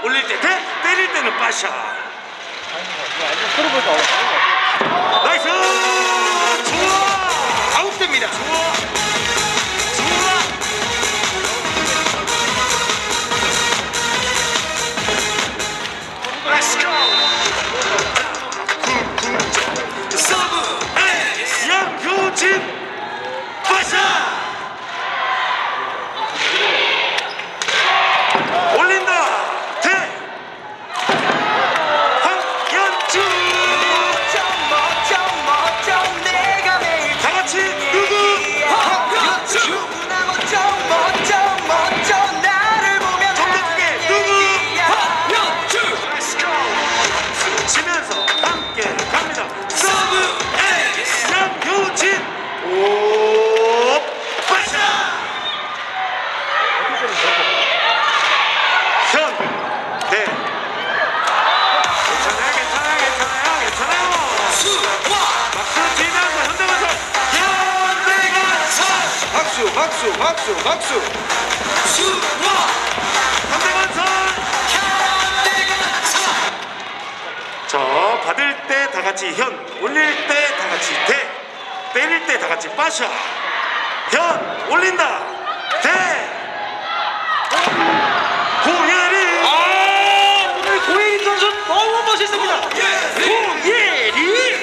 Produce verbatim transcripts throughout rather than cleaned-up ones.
올릴 때 대, 때릴 때는 빠샤. 나이스! 좋아! 아웃됩니다. 좋아! 좋아! Let's go! 서브 에이스 양효진 빠샤! 박수 박수 박수 수와 현대건설 현대건설. 자, 받을 때 다 같이 현, 올릴 때 다 같이 대, 때릴 때 다 같이 빠샤. 현 올린다 대. 고예리. 아, 오늘 고예리 선수 너무 멋있습니다. 고예리.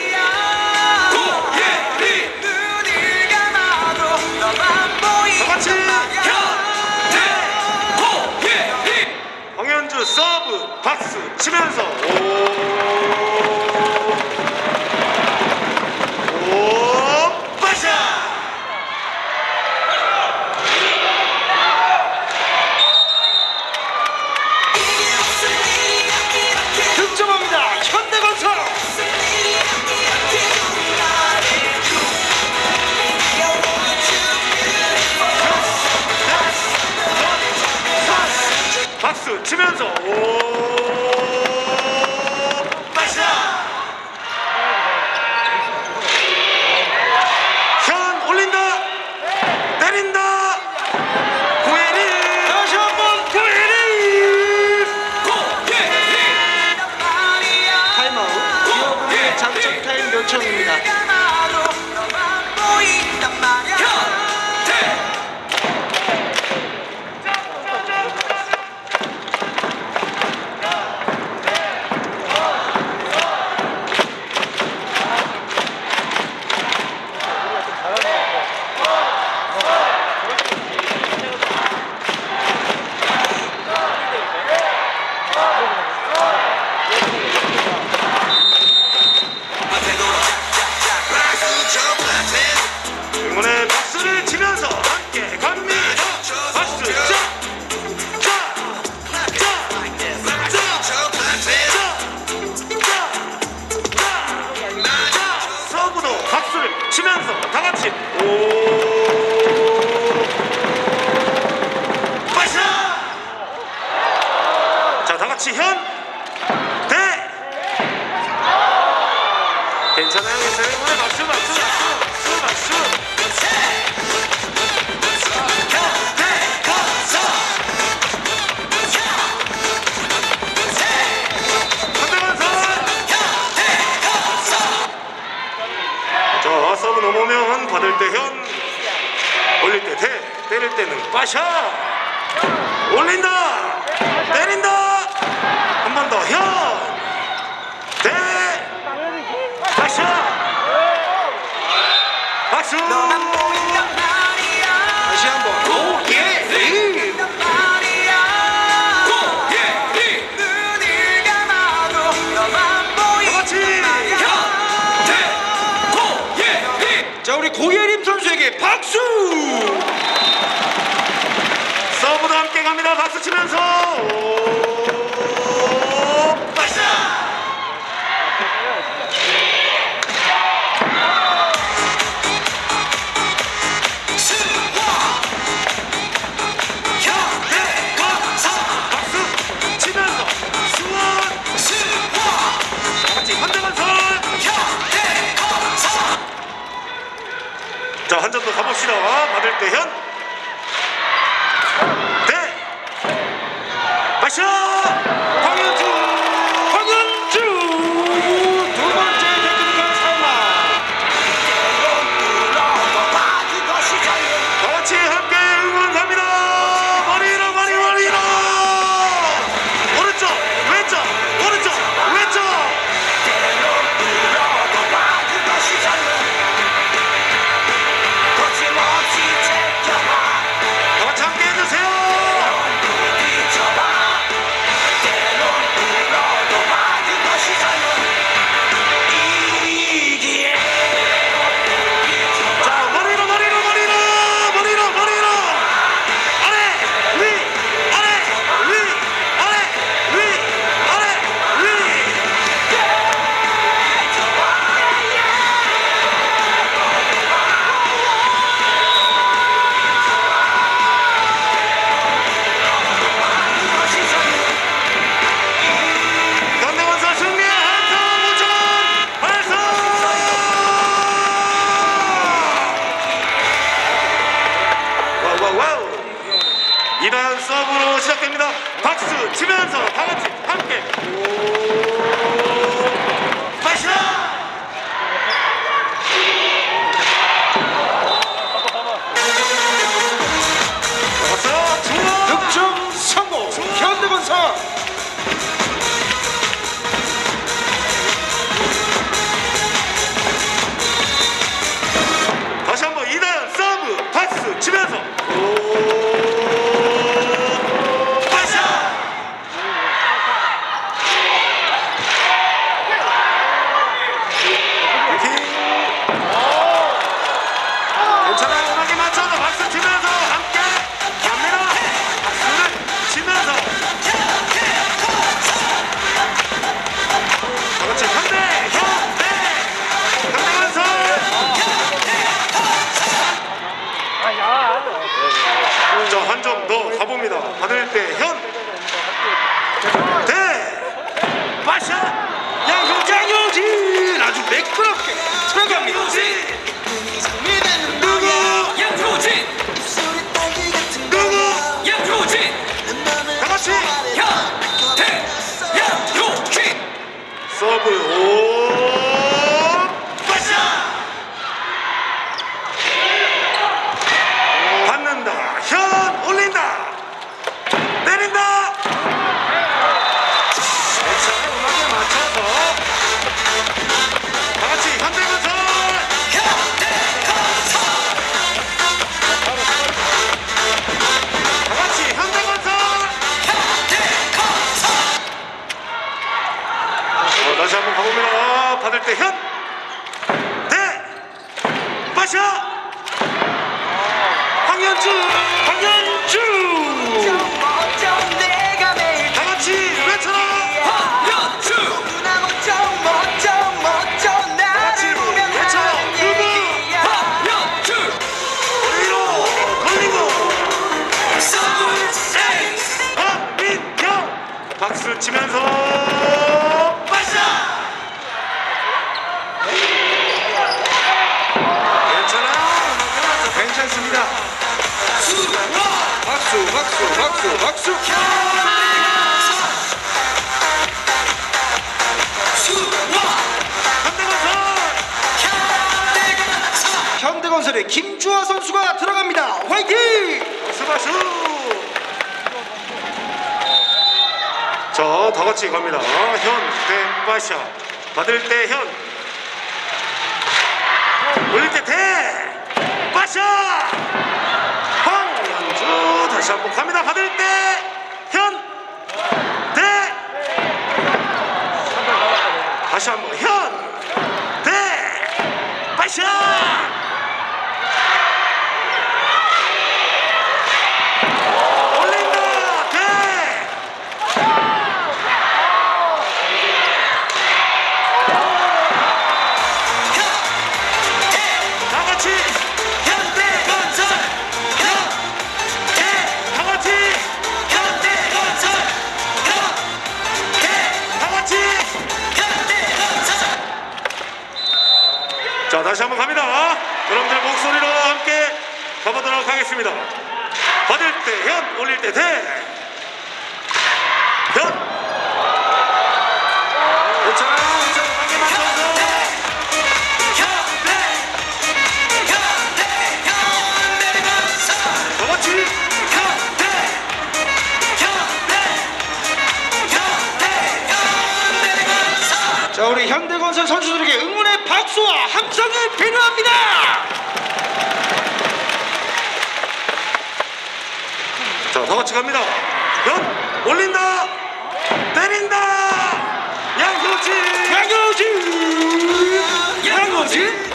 황현주 서브 박수 치면서 오, 오 빠샤. 득점합니다. 현대건설. 박수 치면서 오 빠샤. 현 올린다 때린다 고예리. 다시 한번 고예리. 고예리. 타임아웃. 기업의 작전 타임 요청입니다. 응원의 박수를 치면서 함께 갑니다. 박수 자, 자, 자, 자, 자, 자. 서브도 박수를 치면서 다 같이 오 빠샤. 자, 다 같이 현 대. 괜찮아요, 괜찮아요. 응원의 박수, 박수, 박수, 박수. 자, 서브 넘어오면 받을 때 현, 올릴 때 대, 때릴 때는 빠샤. 올린다 때린다 한 번 더 현 대 빠샤. 박수. 다시 한번 고예리. 자, 우리 고예림 선수에게 박수! 서브도 함께 갑니다. 박수 치면서 오, 빠샤! 현대건설 박수 치면서 수원 수원 같이 현대건설 현대건설. 자, 한 점 더 가봅시다. 받을 때 현 대 빠샤. 이단 서브로 시작됩니다. 박수 치면서 다 같이 함께 오 빠샤. 잡았어요. 좋아. 득점 성공. 현대건설. 다시 한번 이단 서브 박수 치면서 오 빠샤. 이렇게 괜찮아요. 음악에 맞춰서 박수 치면서 함께 갑니다. 박수를 치면서 그렇지. 현대 현대 현대건설. 자, 한 점 더 가봅니다. 받을 때 현, 대, 빠샤, 양효진, 양효진 아주 매끄럽게 들어갑니다. 누구, 양효진 누구, 양효진 다 같이 현대 양효진 서브 오, 빠샤, 받는다, 현 올린다, 내린다. 괜찮아, 음악에 맞춰서 다 같이 현대건설. 다 같이 현대건설. 어, 다시 한번 가봅니다. 받을 때 현, 대, 빠샤, 황현주, 황현주. 다 같이 외쳐라. 황현주 같이 외쳐라. 누구? 황현주 머리로 걸리고 서브 에이스 황민경 박수 치면서 빠샤. 괜찮아요. 괜찮습니다. 수와 박수 박수 박수 박수. 수와 현대건설. 현대건설의 김주하 선수가 들어갑니다. 화이팅! 박수 박수. 자, 다 같이 갑니다. 현, 대, 빠샤. 받을 때 현, 올릴 때 대, 빠샤. 황현주 다시 한번 갑니다. 받을 때 현, 대, 다시 한번 현, 대, 빠샤. 올린다, 대. 다 같이 현대건설. 현대 다 같이 현대건설. 현대 다 같이 현대건설 자, 다시 한번 갑니다. 여러분들 목소리로 함께 가보도록 하겠습니다. 받을 때 현, 올릴 때 대. 현. 괜찮아요. 괜찮아요. 관계 맞춰서. 현대 현대 현대건설 다 같이. 현대 현대 현대 현대건설 자, 우리 현대건설 선수들에게 응원의 박수와 함성이 필요합니다. 자, 다 같이 갑니다. 현, 올린다, 때린다. 양효진. 양효진! 양효진!